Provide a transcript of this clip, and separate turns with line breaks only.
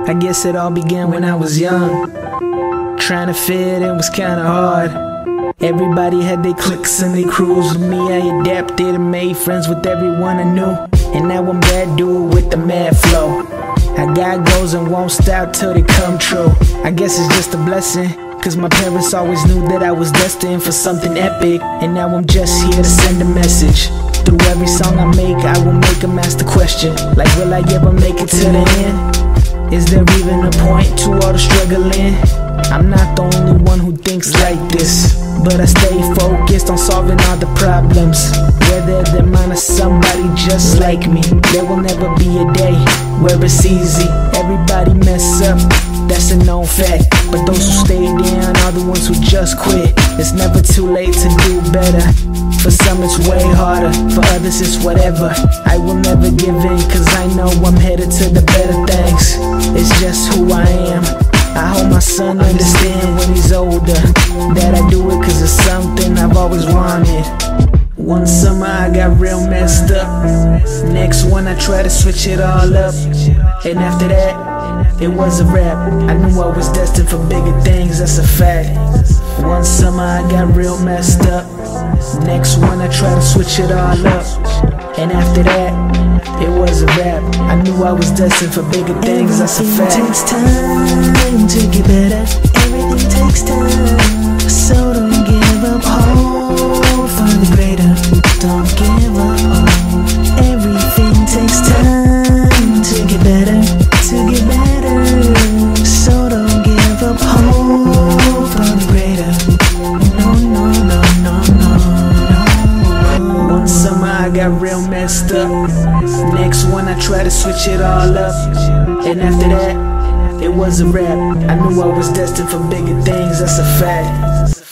I guess it all began when I was young. Trying to fit in was kinda hard. Everybody had their cliques and their crews. With me, I adapted and made friends with everyone I knew. And now I'm that dude with the mad flow. I got goals and won't stop till they come true. I guess it's just a blessing, cause my parents always knew that I was destined for something epic. And now I'm just here to send a message. Through every song I make, I will make them ask the question, like, will I ever make it to the end? Is there even a point to all the struggling? I'm not the only one who thinks like this, but I stay focused on solving all the problems. Whether they're mine or somebody just like me, there will never be a day where it's easy. Everybody mess up, that's a known fact. But those who stay down are the ones who just quit. It's never too late to do better. For some it's way harder, for others it's whatever. I will never give in, cause I know I'm headed to the better things. It's just who I am. I hope my son understand when he's older that I do it cause it's something I've always wanted. One summer I got real messed up. Next one I tried to switch it all up. And after that, it was a wrap. I knew I was destined for bigger things, that's a fact. One summer I got real messed up. Next one I tried to switch it all up. And after that, it was a wrap. I knew I was destined for bigger things, that's a fact.
Everything takes time to get better. Everything takes time, so don't give up hope for the greater. Don't give up hope. Everything takes time to get better, so don't give up hope for the greater. No, no, no, no, no, no.
One summer I got real messed up. Next one I tried to switch it all up. And after that, it was a wrap. I knew I was destined for bigger things, that's a fact.